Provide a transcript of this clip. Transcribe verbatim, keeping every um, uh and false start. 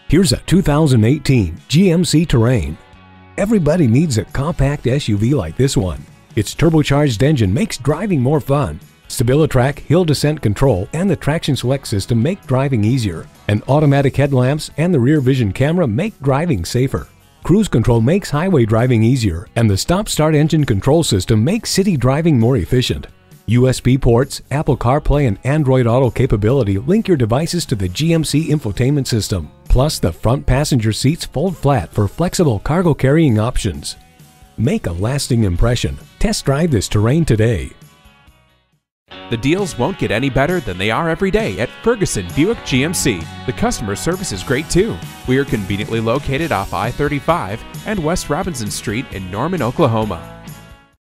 Here's a two thousand eighteen G M C Terrain. Everybody needs a compact S U V like this one. Its turbocharged engine makes driving more fun. StabiliTrak hill descent control and the traction select system make driving easier. And automatic headlamps and the rear vision camera make driving safer. Cruise control makes highway driving easier, and the stop-start engine control system makes city driving more efficient. U S B ports, Apple CarPlay, and Android Auto capability link your devices to the G M C infotainment system. Plus, the front passenger seats fold flat for flexible cargo carrying options. Make a lasting impression. Test drive this Terrain today. The deals won't get any better than they are every day at Ferguson Buick G M C. The customer service is great too. We are conveniently located off I thirty-five and West Robinson Street in Norman, Oklahoma.